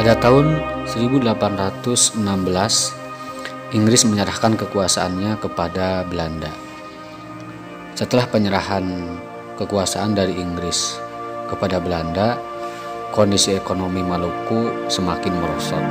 Pada tahun 1816, Inggris menyerahkan kekuasaannya kepada Belanda. Setelah penyerahan kekuasaan dari Inggris kepada Belanda, kondisi ekonomi Maluku semakin merosot.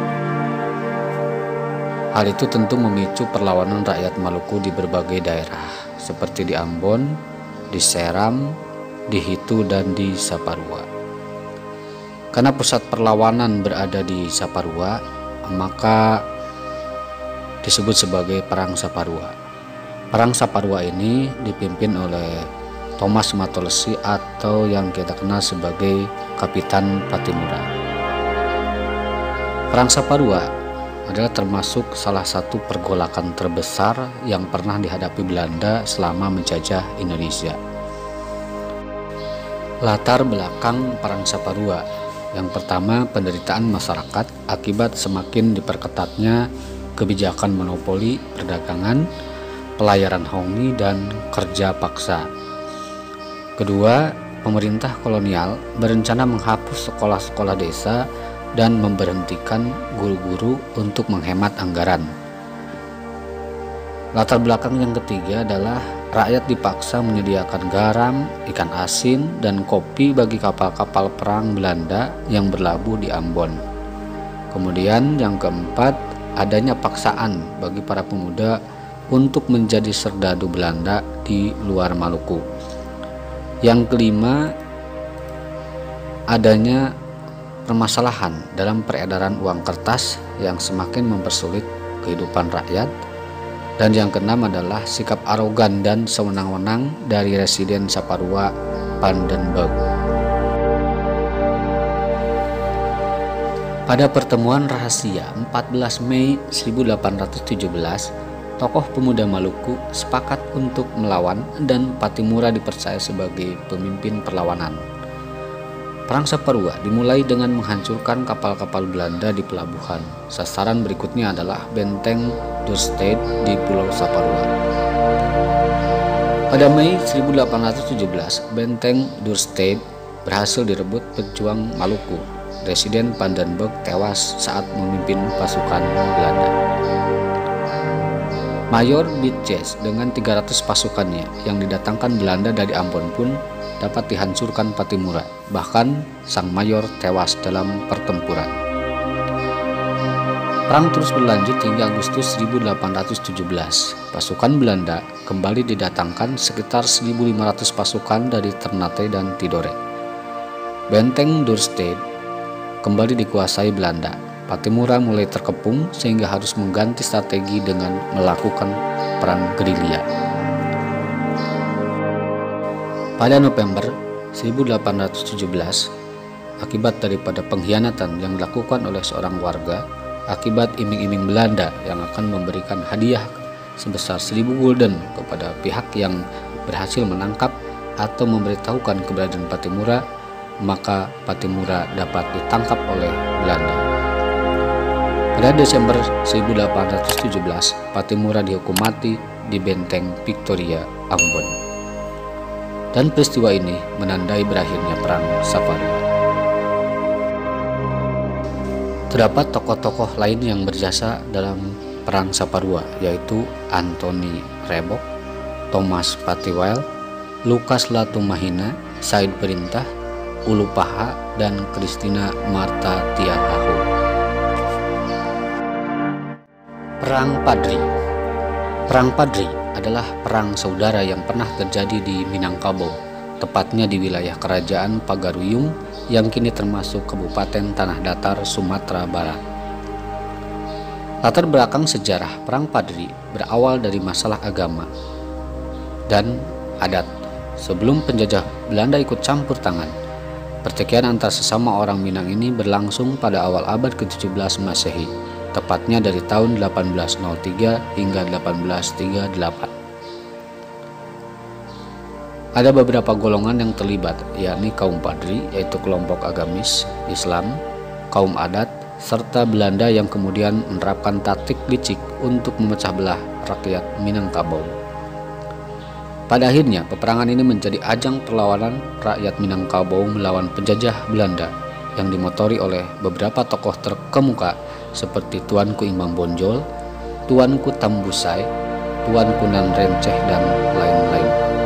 Hal itu tentu memicu perlawanan rakyat Maluku di berbagai daerah, seperti di Ambon, di Seram, di Hitu, dan di Saparua. Karena pusat perlawanan berada di Saparua, maka disebut sebagai Perang Saparua. Perang Saparua ini dipimpin oleh Thomas Matolesi atau yang kita kenal sebagai Kapitan Patimura. Perang Saparua adalah termasuk salah satu pergolakan terbesar yang pernah dihadapi Belanda selama menjajah Indonesia. Latar belakang Perang Saparua: yang pertama, penderitaan masyarakat akibat semakin diperketatnya kebijakan monopoli perdagangan, pelayaran hongi, dan kerja paksa. Kedua, pemerintah kolonial berencana menghapus sekolah-sekolah desa dan memberhentikan guru-guru untuk menghemat anggaran. Latar belakang yang ketiga adalah rakyat dipaksa menyediakan garam, ikan asin, dan kopi bagi kapal-kapal perang Belanda yang berlabuh di Ambon. Kemudian yang keempat, adanya paksaan bagi para pemuda untuk menjadi serdadu Belanda di luar Maluku. Yang kelima, adanya permasalahan dalam peredaran uang kertas yang semakin mempersulit kehidupan rakyat. Dan yang keenam adalah sikap arogan dan sewenang-wenang dari residen Saparua, Pandenberg. Pada pertemuan rahasia 14 Mei 1817, tokoh pemuda Maluku sepakat untuk melawan dan Patimura dipercaya sebagai pemimpin perlawanan. Perang Saparua dimulai dengan menghancurkan kapal-kapal Belanda di pelabuhan. Sasaran berikutnya adalah benteng Dorstad di Pulau Saparua. Pada Mei 1817, benteng Dorstad berhasil direbut pejuang Maluku. Residen Pandenberg tewas saat memimpin pasukan Belanda. Mayor Bitjes dengan 300 pasukannya yang didatangkan Belanda dari Ambon pun dapat dihancurkan Patimura. Bahkan sang mayor tewas dalam pertempuran. Perang terus berlanjut hingga Agustus 1817. Pasukan Belanda kembali didatangkan sekitar 1.500 pasukan dari Ternate dan Tidore. Benteng Dorstad kembali dikuasai Belanda. Patimura mulai terkepung sehingga harus mengganti strategi dengan melakukan perang gerilya. Pada November 1817, akibat daripada pengkhianatan yang dilakukan oleh seorang warga, akibat iming-iming Belanda yang akan memberikan hadiah sebesar 1.000 gulden kepada pihak yang berhasil menangkap atau memberitahukan keberadaan Patimura, maka Patimura dapat ditangkap oleh Belanda. Pada Desember 1817, Patimura dihukum mati di benteng Victoria, Ambon. Dan peristiwa ini menandai berakhirnya Perang Saparua. Terdapat tokoh-tokoh lain yang berjasa dalam Perang Saparua, yaitu Anthony Rebok, Thomas Patiwell, Lukas Latumahina, Said Perintah, Ulu Paha, dan Christina Marta Tiahahu. Perang Padri. Perang Padri adalah perang saudara yang pernah terjadi di Minangkabau, tepatnya di wilayah Kerajaan Pagaruyung yang kini termasuk Kabupaten Tanah Datar, Sumatera Barat. Latar belakang sejarah Perang Padri berawal dari masalah agama dan adat. Sebelum penjajah Belanda ikut campur tangan, pertikaian antar sesama orang Minang ini berlangsung pada awal abad ke-17 Masehi, tepatnya dari tahun 1803 hingga 1838. Ada beberapa golongan yang terlibat, yakni kaum Padri, yaitu kelompok agamis Islam, kaum adat, serta Belanda yang kemudian menerapkan taktik licik untuk memecah belah rakyat Minangkabau. Pada akhirnya, peperangan ini menjadi ajang perlawanan rakyat Minangkabau melawan penjajah Belanda yang dimotori oleh beberapa tokoh terkemuka seperti Tuanku Imam Bonjol, Tuanku Tambusai, Tuanku Nan Renceh, dan lain-lain.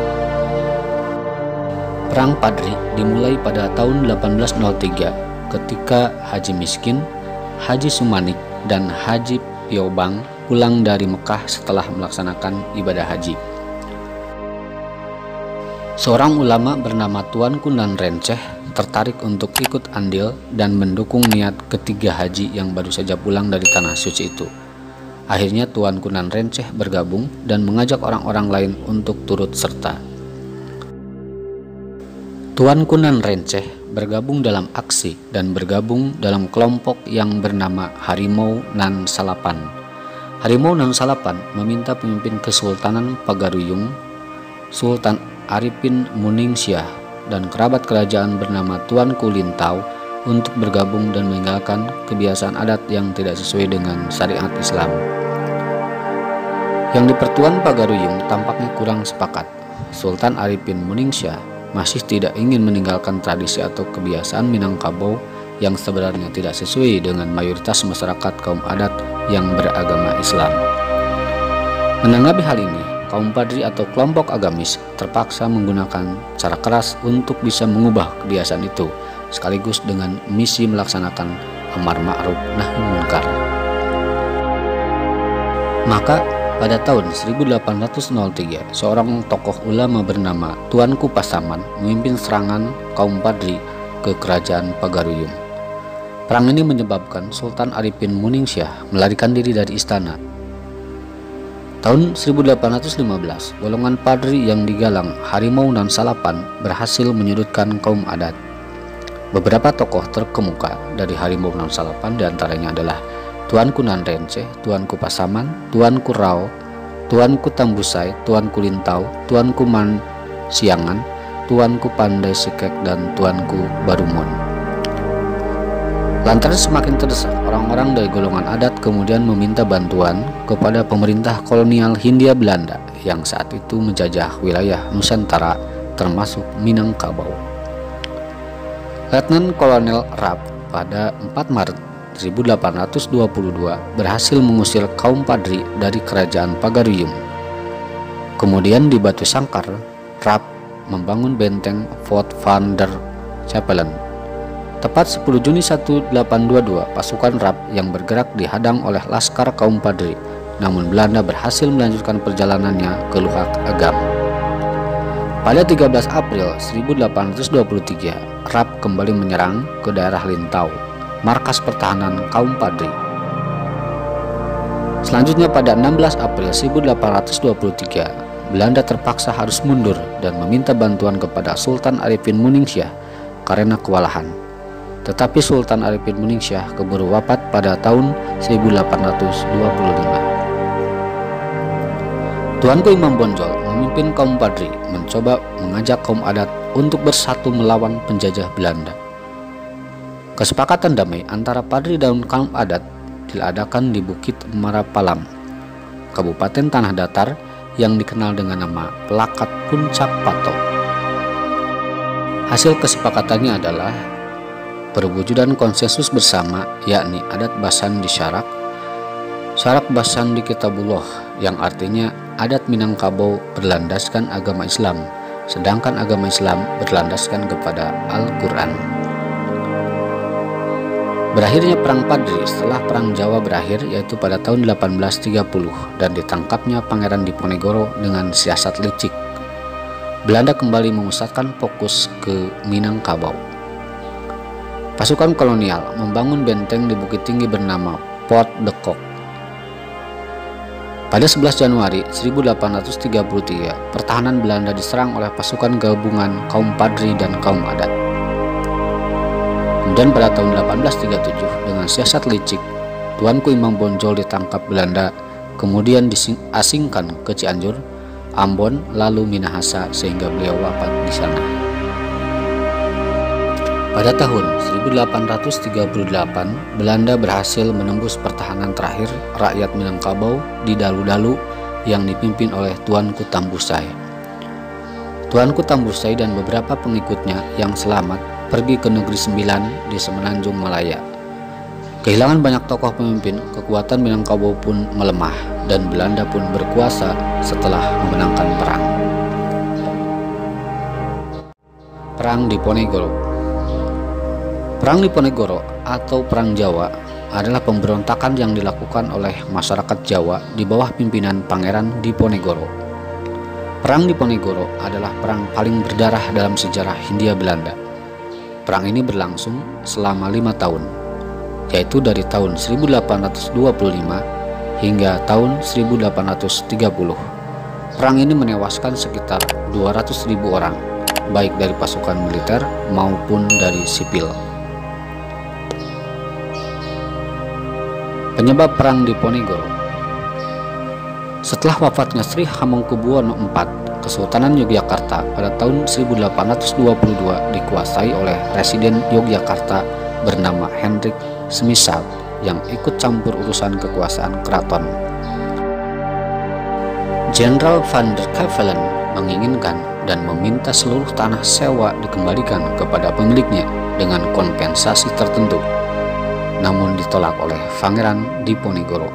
Perang Padri dimulai pada tahun 1803 ketika Haji Miskin, Haji Sumanik, dan Haji Piobang pulang dari Mekah setelah melaksanakan ibadah haji. Seorang ulama bernama Tuanku Nan Renceh tertarik untuk ikut andil dan mendukung niat ketiga haji yang baru saja pulang dari tanah suci itu. Akhirnya Tuanku Nan Renceh bergabung dan mengajak orang-orang lain untuk turut serta. Tuanku Nan Renceh bergabung dalam aksi dan bergabung dalam kelompok yang bernama Harimau Nan Salapan. Harimau Nan Salapan meminta pemimpin Kesultanan Pagaruyung, Sultan Arifin Muningsyah, dan kerabat kerajaan bernama Tuanku Lintau untuk bergabung dan meninggalkan kebiasaan adat yang tidak sesuai dengan syariat Islam. Yang di Pertuan Pagaruyung tampaknya kurang sepakat. Sultan Arifin Muningsyah masih tidak ingin meninggalkan tradisi atau kebiasaan Minangkabau yang sebenarnya tidak sesuai dengan mayoritas masyarakat kaum adat yang beragama Islam. Menanggapi hal ini, kaum Padri atau kelompok agamis terpaksa menggunakan cara keras untuk bisa mengubah kebiasaan itu, sekaligus dengan misi melaksanakan amar ma'ruf nahi munkar. Maka pada tahun 1803, seorang tokoh ulama bernama Tuanku Pasaman memimpin serangan kaum Padri ke kerajaan Pagaruyung. Perang ini menyebabkan Sultan Arifin Muningsyah melarikan diri dari istana. Tahun 1815, golongan Padri yang digalang Harimau Nan Salapan berhasil menyudutkan kaum adat. Beberapa tokoh terkemuka dari Harimau Nan Salapan diantaranya adalah Tuanku Nan Renceh, Tuanku Pasaman, Tuanku Rao, Tuanku Tambusai, Tuanku Lintau, Tuanku Man Siangan, Tuanku Pandai Sikek, dan Tuanku Barumon. Lantaran semakin terdesak, orang-orang dari golongan adat kemudian meminta bantuan kepada pemerintah kolonial Hindia Belanda yang saat itu menjajah wilayah Nusantara termasuk Minangkabau. Letnan Kolonel Rapp pada 4 Maret 1822 berhasil mengusir kaum Padri dari kerajaan Pagaruyung. Kemudian di Batu Sangkar, Rapp membangun benteng Fort van der Capellen. Tepat 10 Juni 1822, pasukan Rapp yang bergerak dihadang oleh laskar kaum Padri, namun Belanda berhasil melanjutkan perjalanannya ke Luhak Agam. Pada 13 April 1823, Rapp kembali menyerang ke daerah Lintau, markas pertahanan kaum Padri. Selanjutnya pada 16 April 1823, Belanda terpaksa harus mundur dan meminta bantuan kepada Sultan Arifin Muningsyah karena kewalahan. Tetapi Sultan Arifin Muningsyah keburu wafat pada tahun 1825. Tuanku Imam Bonjol memimpin kaum Padri mencoba mengajak kaum adat untuk bersatu melawan penjajah Belanda. Kesepakatan damai antara Padri dan kaum adat diadakan di Bukit Marapalam, Kabupaten Tanah Datar yang dikenal dengan nama Pelakat Puncak Pato. Hasil kesepakatannya adalah perwujudan konsensus bersama, yakni adat Basan di Syarak, Syarak Basan di Kitabullah, yang artinya adat Minangkabau berlandaskan agama Islam, sedangkan agama Islam berlandaskan kepada Al-Quran. Berakhirnya Perang Padri setelah Perang Jawa berakhir, yaitu pada tahun 1830, dan ditangkapnya Pangeran Diponegoro dengan siasat licik. Belanda kembali memusatkan fokus ke Minangkabau. Pasukan kolonial membangun benteng di Bukit Tinggi bernama Port de Coq. Pada 11 Januari 1833, pertahanan Belanda diserang oleh pasukan gabungan kaum Padri dan kaum adat. Kemudian pada tahun 1837, dengan siasat licik, Tuanku Imam Bonjol ditangkap Belanda, kemudian diasingkan ke Cianjur, Ambon, lalu Minahasa, sehingga beliau wafat di sana. Pada tahun 1838, Belanda berhasil menembus pertahanan terakhir rakyat Minangkabau di Dalu-Dalu yang dipimpin oleh Tuanku Tambusai. Tuanku Tambusai dan beberapa pengikutnya yang selamat pergi ke Negeri Sembilan di Semenanjung Malaya. Kehilangan banyak tokoh pemimpin, kekuatan Minangkabau pun melemah dan Belanda pun berkuasa setelah memenangkan perang. Perang Diponegoro. Perang Diponegoro atau Perang Jawa adalah pemberontakan yang dilakukan oleh masyarakat Jawa di bawah pimpinan Pangeran Diponegoro. Perang Diponegoro adalah perang paling berdarah dalam sejarah Hindia Belanda. Perang ini berlangsung selama 5 tahun, yaitu dari tahun 1825 hingga tahun 1830. Perang ini menewaskan sekitar 200.000 orang, baik dari pasukan militer maupun dari sipil. Penyebab Perang Diponegoro. Setelah wafatnya Sri Hamengkubuwono IV, Kesultanan Yogyakarta pada tahun 1822 dikuasai oleh Residen Yogyakarta bernama Hendrik Semisal yang ikut campur urusan kekuasaan keraton. Jenderal van der Kevelen menginginkan dan meminta seluruh tanah sewa dikembalikan kepada pemiliknya dengan kompensasi tertentu, namun ditolak oleh Pangeran Diponegoro.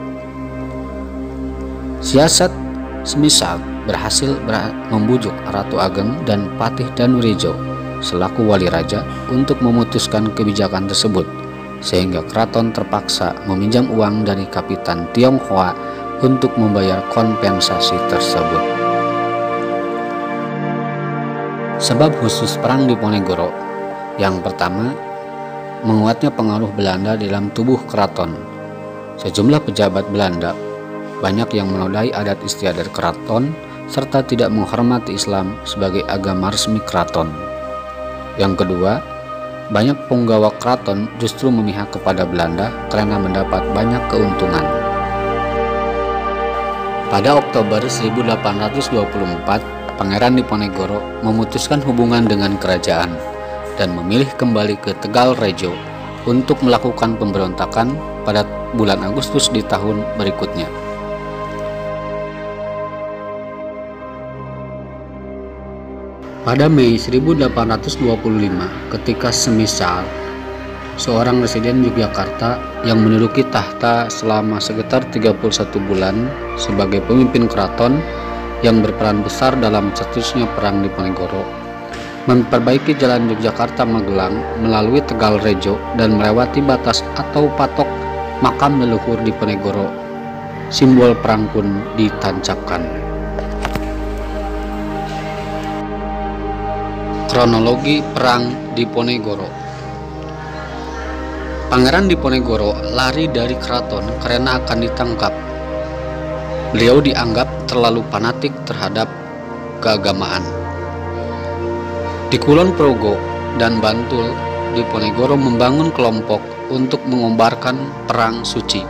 Siasat Semisal berhasil membujuk Ratu Ageng dan Patih Danurejo selaku wali raja untuk memutuskan kebijakan tersebut, sehingga keraton terpaksa meminjam uang dari Kapitan Tionghoa untuk membayar kompensasi tersebut. Sebab khusus Perang Diponegoro. Yang pertama, menguatnya pengaruh Belanda dalam tubuh keraton. Sejumlah pejabat Belanda banyak yang menodai adat istiadat keraton serta tidak menghormati Islam sebagai agama resmi keraton. Yang kedua, banyak punggawa keraton justru memihak kepada Belanda karena mendapat banyak keuntungan. Pada Oktober 1824, Pangeran Diponegoro memutuskan hubungan dengan kerajaan dan memilih kembali ke Tegal Rejo untuk melakukan pemberontakan pada bulan Agustus di tahun berikutnya. Pada Mei 1825, ketika Semisal, seorang residen Yogyakarta yang menduduki tahta selama sekitar 31 bulan sebagai pemimpin keraton yang berperan besar dalam cetusnya Perang Diponegoro, memperbaiki jalan Yogyakarta-Magelang melalui Tegal Rejo dan melewati batas atau patok makam leluhur Diponegoro. Simbol perang pun ditancapkan. Kronologi Perang Diponegoro. Pangeran Diponegoro lari dari keraton karena akan ditangkap. Beliau dianggap terlalu fanatik terhadap keagamaan. Di Kulon Progo dan Bantul, Diponegoro membangun kelompok untuk mengobarkan perang suci.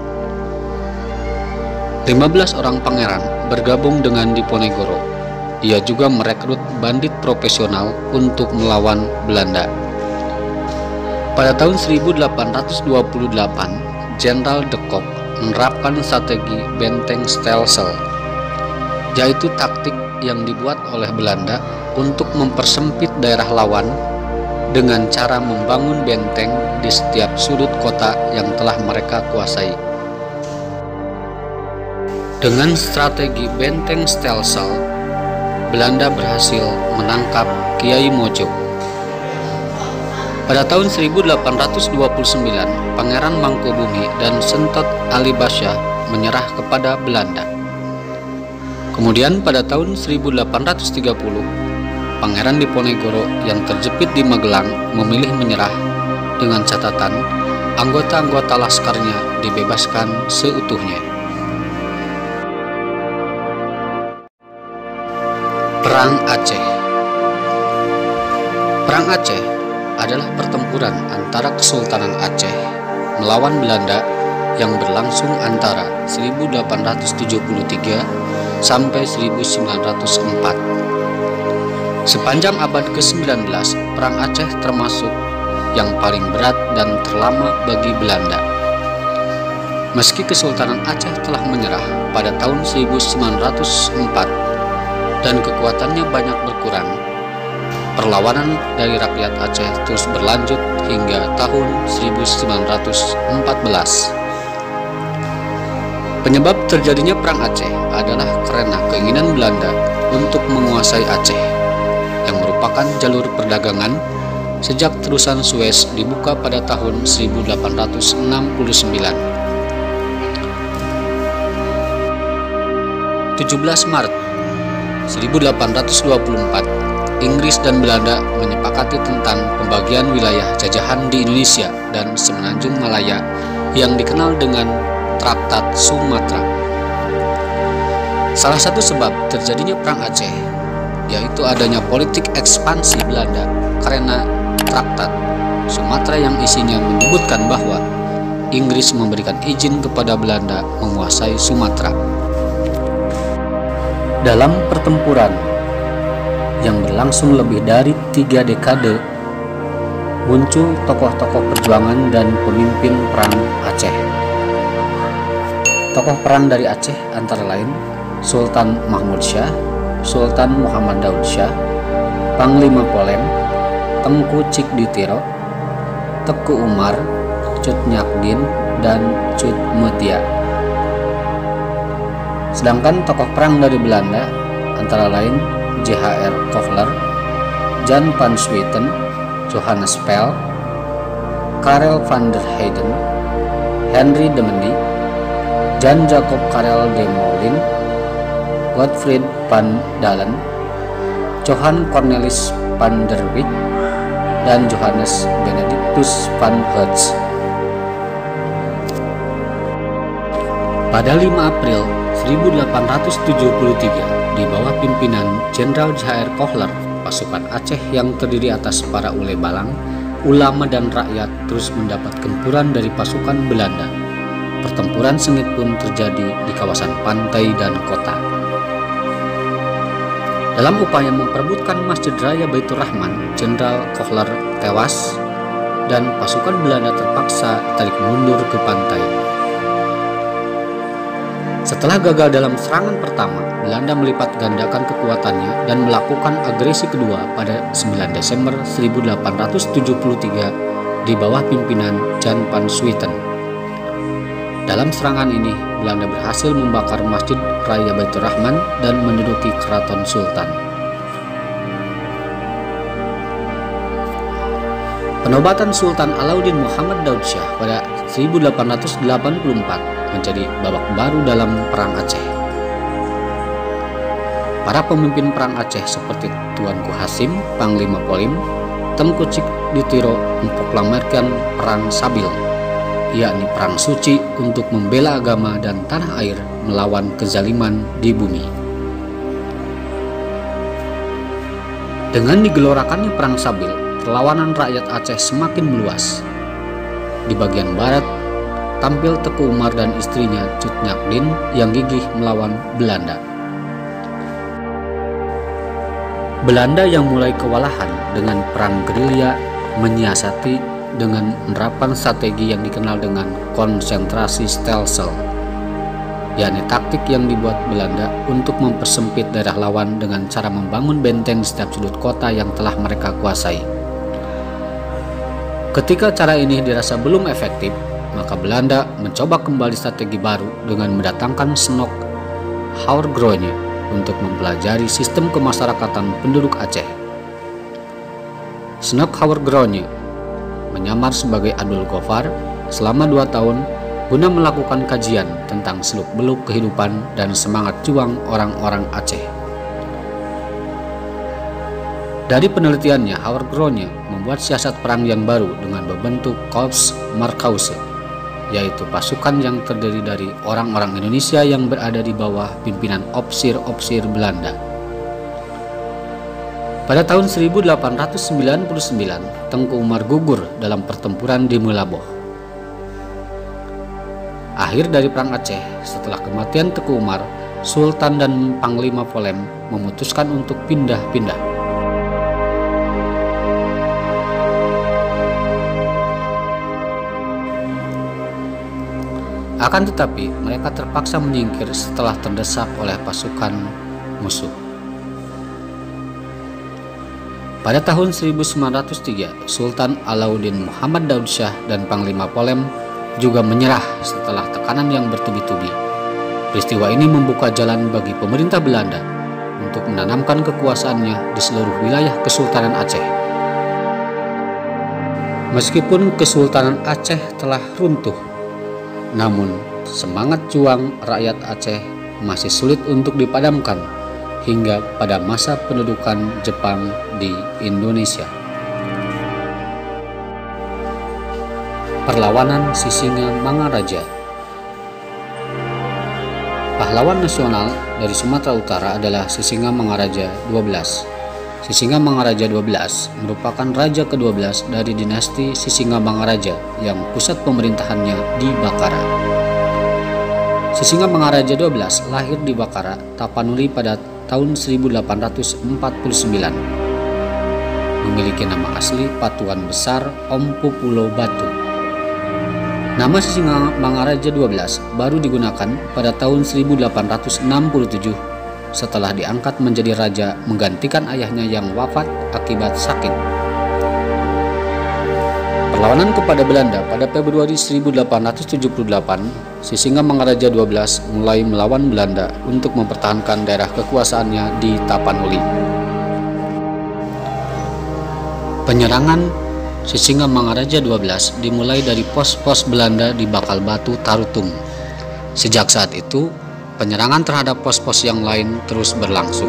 15 orang pangeran bergabung dengan Diponegoro. Ia juga merekrut bandit profesional untuk melawan Belanda. Pada tahun 1828, Jenderal de Kock menerapkan strategi benteng stelsel, yaitu taktik yang dibuat oleh Belanda untuk mempersempit daerah lawan dengan cara membangun benteng di setiap sudut kota yang telah mereka kuasai. Dengan strategi benteng stelsel, Belanda berhasil menangkap Kiai Mojo. Pada tahun 1829, Pangeran Mangkubumi dan Sentot Ali Basya menyerah kepada Belanda. Kemudian pada tahun 1830, Pangeran Diponegoro yang terjepit di Magelang memilih menyerah dengan catatan anggota-anggota laskarnya dibebaskan seutuhnya. Perang Aceh. Perang Aceh adalah pertempuran antara Kesultanan Aceh melawan Belanda yang berlangsung antara 1873 sampai 1904. Sepanjang abad ke-19, Perang Aceh termasuk yang paling berat dan terlama bagi Belanda. Meski Kesultanan Aceh telah menyerah pada tahun 1904 dan kekuatannya banyak berkurang, Perlawanan dari rakyat Aceh terus berlanjut hingga tahun 1914. Penyebab terjadinya Perang Aceh adalah karena keinginan Belanda untuk menguasai Aceh, yang merupakan jalur perdagangan sejak terusan Suez dibuka pada tahun 1869. 17 Maret 1824, Inggris dan Belanda menyepakati tentang pembagian wilayah jajahan di Indonesia dan Semenanjung Malaya yang dikenal dengan Traktat Sumatra. Salah satu sebab terjadinya Perang Aceh yaitu adanya politik ekspansi Belanda karena Traktat Sumatra yang isinya menyebutkan bahwa Inggris memberikan izin kepada Belanda menguasai Sumatera. Dalam pertempuran yang berlangsung lebih dari 3 dekade, muncul tokoh-tokoh perjuangan dan pemimpin perang Aceh. Tokoh perang dari Aceh antara lain Sultan Mahmud Syah, Sultan Muhammad Daud Syah, Panglima Polem, Tengku Cikditiro, Teku Umar, Cut Nyakdin, dan Cut Mutia. Sedangkan tokoh perang dari Belanda antara lain J.H.R. Koffler, Jan van Swieten, Johannes Pell, Karel van der Heyden, Henry de Mendy, Jan Jacob Karel de Moulin, Godfried van Dalen, Johan Cornelis van der Wijk, dan Johannes Benedictus van Hertz. Pada 5 April 1873, di bawah pimpinan Jenderal J.H.R. Koffler, pasukan Aceh yang terdiri atas para ule balang, ulama dan rakyat terus mendapat gempuran dari pasukan Belanda. Pertempuran sengit pun terjadi di kawasan pantai dan kota. Dalam upaya memperebutkan Masjid Raya Baitur Rahman, Jenderal Koffler tewas dan pasukan Belanda terpaksa tarik mundur ke pantai. Setelah gagal dalam serangan pertama, Belanda melipat gandakan kekuatannya dan melakukan agresi kedua pada 9 Desember 1873 di bawah pimpinan Jan van Swieten. Dalam serangan ini, Belanda berhasil membakar Masjid Raya Baitur Rahman dan menduduki Keraton Sultan. Penobatan Sultan Alauddin Muhammad Daud Syah pada 1884 menjadi babak baru dalam Perang Aceh. Para pemimpin Perang Aceh seperti Tuanku Hasim, Panglima Polim, Tengku Cikditiro memproklamirkan Perang Sabil, yakni perang suci untuk membela agama dan tanah air melawan kezaliman di bumi. Dengan digelorakannya Perang Sabil, perlawanan rakyat Aceh semakin meluas. Di bagian barat, tampil Teku Umar dan istrinya Cut Nyakdin yang gigih melawan Belanda. Belanda yang mulai kewalahan dengan perang gerilya menyiasati dengan penerapan strategi yang dikenal dengan konsentrasi stelsel, yakni taktik yang dibuat Belanda untuk mempersempit daerah lawan dengan cara membangun benteng di setiap sudut kota yang telah mereka kuasai. Ketika cara ini dirasa belum efektif, maka Belanda mencoba kembali strategi baru dengan mendatangkan Snok Houwer-Groene untuk mempelajari sistem kemasyarakatan penduduk Aceh. Snok Houwer-Groene menyamar sebagai Abdul Ghaffar selama 2 tahun guna melakukan kajian tentang seluk-beluk kehidupan dan semangat juang orang-orang Aceh. Dari penelitiannya, Houwer-Groene membuat siasat perang yang baru dengan berbentuk Korps Markause, yaitu pasukan yang terdiri dari orang-orang Indonesia yang berada di bawah pimpinan opsir-opsir Belanda. Pada tahun 1899, Tengku Umar gugur dalam pertempuran di Melaboh. Akhir dari Perang Aceh, setelah kematian Teku Umar, Sultan dan Panglima Polem memutuskan untuk pindah-pindah. Akan tetapi, mereka terpaksa menyingkir setelah terdesak oleh pasukan musuh. Pada tahun 1903, Sultan Alauddin Muhammad Daud Shah dan Panglima Polem juga menyerah setelah tekanan yang bertubi-tubi. Peristiwa ini membuka jalan bagi pemerintah Belanda untuk menanamkan kekuasaannya di seluruh wilayah Kesultanan Aceh. Meskipun Kesultanan Aceh telah runtuh, namun semangat juang rakyat Aceh masih sulit untuk dipadamkan hingga pada masa pendudukan Jepang di Indonesia. Perlawanan Sisingamangaraja. Pahlawan nasional dari Sumatera Utara adalah Sisingamangaraja XII. Sisingamangaraja XII merupakan raja ke-12 dari dinasti Sisingamangaraja yang pusat pemerintahannya di Bakara. Sisingamangaraja XII lahir di Bakara, Tapanuli pada tahun 1849. Memiliki nama asli Patuan Besar Ompu Pulau Batu. Nama Sisingamangaraja XII baru digunakan pada tahun 1867 setelah diangkat menjadi raja menggantikan ayahnya yang wafat akibat sakit. Perlawanan kepada Belanda pada Februari 1878, Sisingamangaraja XII mulai melawan Belanda untuk mempertahankan daerah kekuasaannya di Tapanuli. Penyerangan Sisingamangaraja XII dimulai dari pos-pos Belanda di Bakal Batu, Tarutung. Sejak saat itu, penyerangan terhadap pos-pos yang lain terus berlangsung.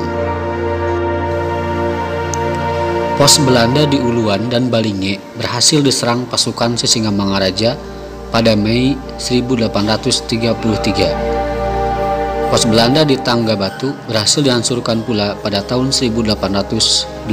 Pos Belanda di Uluan dan Balinge berhasil diserang pasukan Sisingamangaraja pada Mei 1833. Pos Belanda di Tangga Batu berhasil dihancurkan pula pada tahun 1884.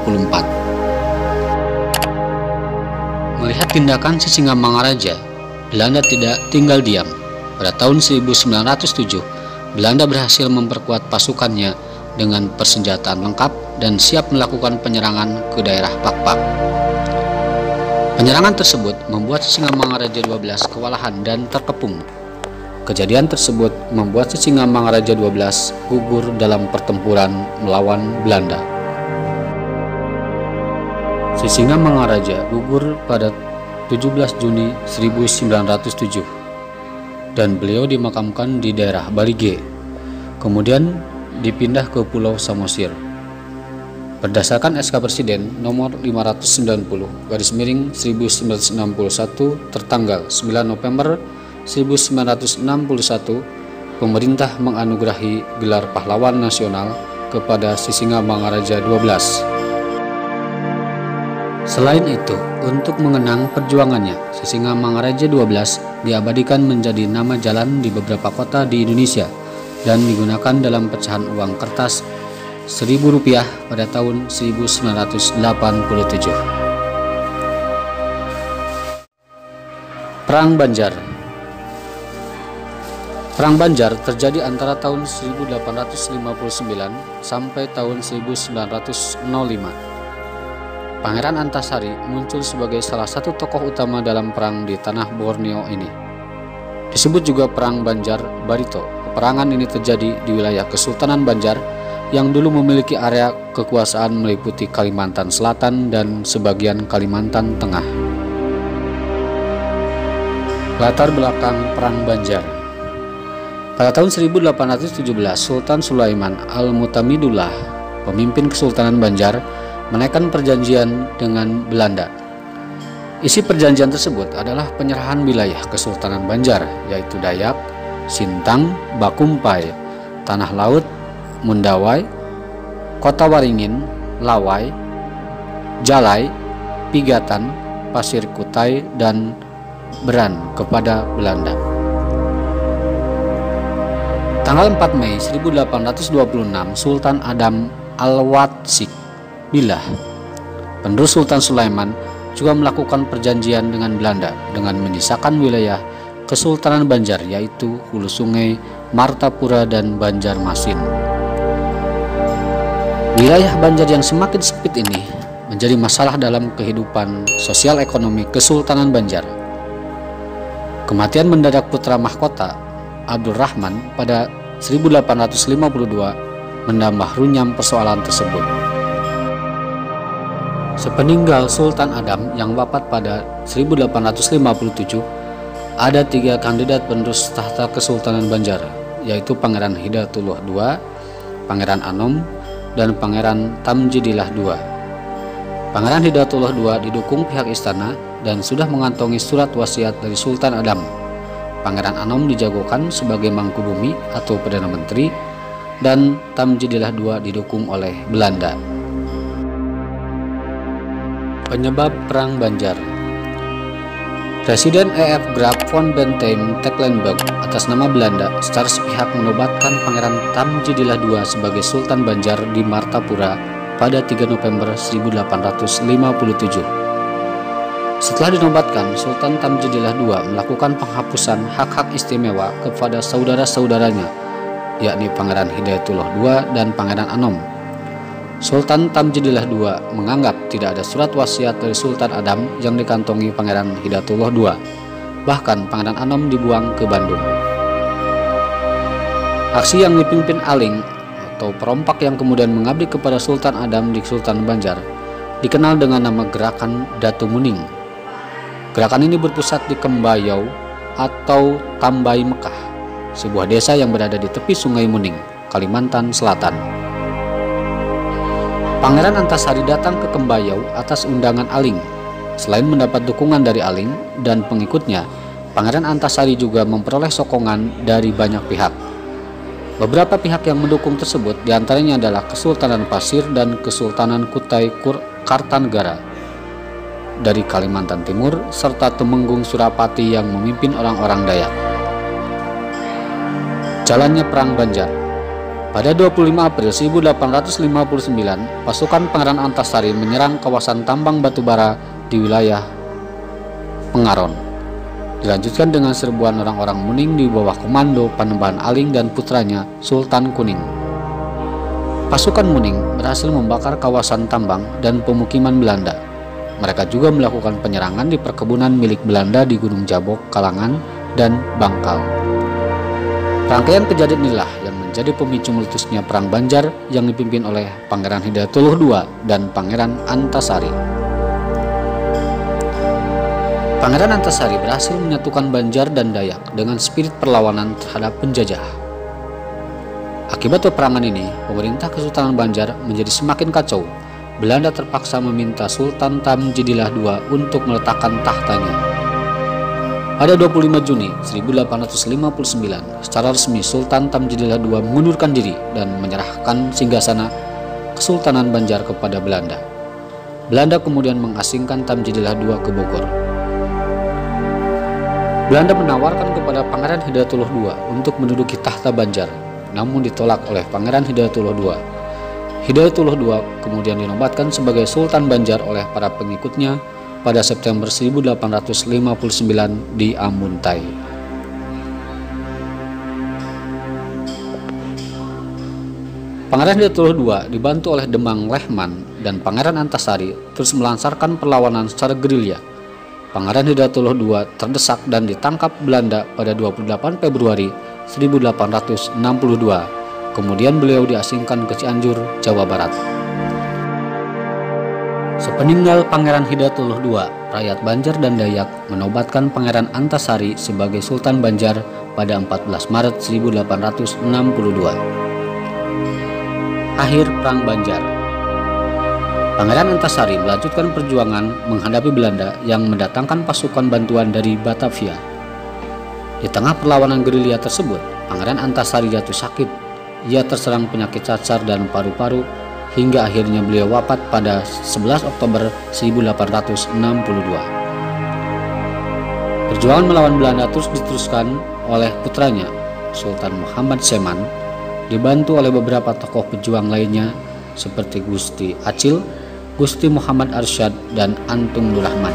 Melihat tindakan Sisingamangaraja, Belanda tidak tinggal diam. Pada tahun 1907, Belanda berhasil memperkuat pasukannya dengan persenjataan lengkap dan siap melakukan penyerangan ke daerah Pakpak. Penyerangan tersebut membuat Sisingamangaraja XII kewalahan dan terkepung. Kejadian tersebut membuat Sisingamangaraja XII gugur dalam pertempuran melawan Belanda. Sisingamangaraja gugur pada 17 Juni 1907 dan beliau dimakamkan di daerah Balige. Kemudian dipindah ke Pulau Samosir. Berdasarkan SK Presiden nomor 590/1961 tertanggal 9 November 1961, pemerintah menganugerahi gelar pahlawan nasional kepada Sisingamangaraja XII. Selain itu, untuk mengenang perjuangannya, Sisingamangaraja XII diabadikan menjadi nama jalan di beberapa kota di Indonesia dan digunakan dalam pecahan uang kertas Rp1.000 pada tahun 1987. Perang Banjar. Perang Banjar terjadi antara tahun 1859 sampai tahun 1905. Pangeran Antasari muncul sebagai salah satu tokoh utama dalam perang di tanah Borneo ini. Disebut juga Perang Banjar Barito. Peperangan ini terjadi di wilayah Kesultanan Banjar yang dulu memiliki area kekuasaan meliputi Kalimantan Selatan dan sebagian Kalimantan Tengah. Latar belakang Perang Banjar. Pada tahun 1817, Sultan Sulaiman Al-Mutamidullah, pemimpin Kesultanan Banjar, menaikkan perjanjian dengan Belanda. Isi perjanjian tersebut adalah penyerahan wilayah Kesultanan Banjar, yaitu Dayak, Sintang, Bakumpai, Tanah Laut, Mundawai, Kota Waringin, Lawai, Jalai, Pigatan, Pasir Kutai, dan Beran kepada Belanda. Tanggal 4 Mei 1826, Sultan Adam Al-Watsik Billah, penerus Sultan Sulaiman, juga melakukan perjanjian dengan Belanda dengan menyisakan wilayah Kesultanan Banjar, yaitu Hulu Sungai, Martapura, dan Banjarmasin. Wilayah Banjar yang semakin sempit ini menjadi masalah dalam kehidupan sosial ekonomi Kesultanan Banjar. Kematian mendadak putra mahkota Abdul Rahman pada 1852 menambah runyam persoalan tersebut. Sepeninggal Sultan Adam yang wafat pada 1857, ada 3 kandidat penerus tahta Kesultanan Banjar, yaitu Pangeran Hidayatullah II, Pangeran Anom, dan Pangeran Tamjidillah II. Pangeran Hidayatullah II didukung pihak istana dan sudah mengantongi surat wasiat dari Sultan Adam. Pangeran Anom dijagokan sebagai Mangku Bumi atau Perdana Menteri, dan Tamjidillah II didukung oleh Belanda. Penyebab Perang Banjar. Presiden E.F. Graaf von Bentheim Tecklenburg atas nama Belanda secara sepihak menobatkan Pangeran Tamjidillah II sebagai Sultan Banjar di Martapura pada 3 November 1857. Setelah dinobatkan, Sultan Tamjidillah II melakukan penghapusan hak-hak istimewa kepada saudara-saudaranya, yakni Pangeran Hidayatullah II dan Pangeran Anom. Sultan Tamjidillah II menganggap tidak ada surat wasiat dari Sultan Adam yang dikantongi Pangeran Hidayatullah II. Bahkan Pangeran Anom dibuang ke Bandung. Aksi yang dipimpin Aling atau perompak yang kemudian mengabdi kepada Sultan Adam di Sultan Banjar dikenal dengan nama Gerakan Datu Muning. Gerakan ini berpusat di Kembayau atau Tambai Mekah, sebuah desa yang berada di tepi Sungai Muning, Kalimantan Selatan. Pangeran Antasari datang ke Kembayau atas undangan Aling. Selain mendapat dukungan dari Aling dan pengikutnya, Pangeran Antasari juga memperoleh sokongan dari banyak pihak. Beberapa pihak yang mendukung tersebut diantaranya adalah Kesultanan Pasir dan Kesultanan Kutai Kartanegara dari Kalimantan Timur, serta Temenggung Surapati yang memimpin orang-orang Dayak. Jalannya Perang Banjar. Pada 25 April 1859, pasukan Pangeran Antasari menyerang kawasan tambang batubara di wilayah Pengaron. Dilanjutkan dengan serbuan orang-orang Muning di bawah komando Panembahan Aling dan putranya Sultan Kuning. Pasukan Muning berhasil membakar kawasan tambang dan pemukiman Belanda. Mereka juga melakukan penyerangan di perkebunan milik Belanda di Gunung Jabok, Kalangan, dan Bangkal. Rangkaian kejadian inilah yang menjadi pemicu meletusnya Perang Banjar yang dipimpin oleh Pangeran Hidayatullah II dan Pangeran Antasari. Pangeran Antasari berhasil menyatukan Banjar dan Dayak dengan spirit perlawanan terhadap penjajah. Akibat peperangan ini, pemerintah Kesultanan Banjar menjadi semakin kacau. Belanda terpaksa meminta Sultan Tamjidillah II untuk meletakkan tahtanya. Pada 25 Juni 1859, secara resmi Sultan Tamjidillah II mengundurkan diri dan menyerahkan singgasana Kesultanan Banjar kepada Belanda. Belanda kemudian mengasingkan Tamjidillah II ke Bogor. Belanda menawarkan kepada Pangeran Hidayatullah II untuk menduduki tahta Banjar, namun ditolak oleh Pangeran Hidayatullah II. Hidayatullah II kemudian dinobatkan sebagai Sultan Banjar oleh para pengikutnya pada September 1859 di Amuntai. Pangeran Hidayatullah II dibantu oleh Demang Lehman dan Pangeran Antasari terus melancarkan perlawanan secara gerilya. Pangeran Hidayatullah II terdesak dan ditangkap Belanda pada 28 Februari 1862. Kemudian beliau diasingkan ke Cianjur, Jawa Barat. Sepeninggal Pangeran Hidayatullah II, rakyat Banjar dan Dayak menobatkan Pangeran Antasari sebagai Sultan Banjar pada 14 Maret 1862. Akhir Perang Banjar. Pangeran Antasari melanjutkan perjuangan menghadapi Belanda yang mendatangkan pasukan bantuan dari Batavia. Di tengah perlawanan gerilya tersebut, Pangeran Antasari jatuh sakit. Ia terserang penyakit cacar dan paru-paru hingga akhirnya beliau wafat pada 11 Oktober 1862. Perjuangan melawan Belanda terus diteruskan oleh putranya, Sultan Muhammad Seman, dibantu oleh beberapa tokoh pejuang lainnya seperti Gusti Acil, Gusti Muhammad Arsyad, dan Antung Nur Rahman.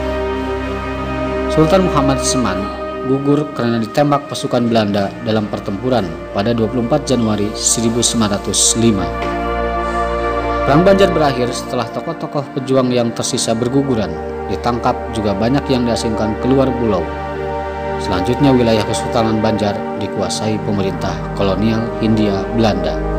Sultan Muhammad Seman gugur karena ditembak pasukan Belanda dalam pertempuran pada 24 Januari 1905. Perang Banjar berakhir setelah tokoh-tokoh pejuang yang tersisa berguguran. Ditangkap juga banyak yang diasingkan keluar pulau. Selanjutnya wilayah Kesultanan Banjar dikuasai pemerintah kolonial Hindia Belanda.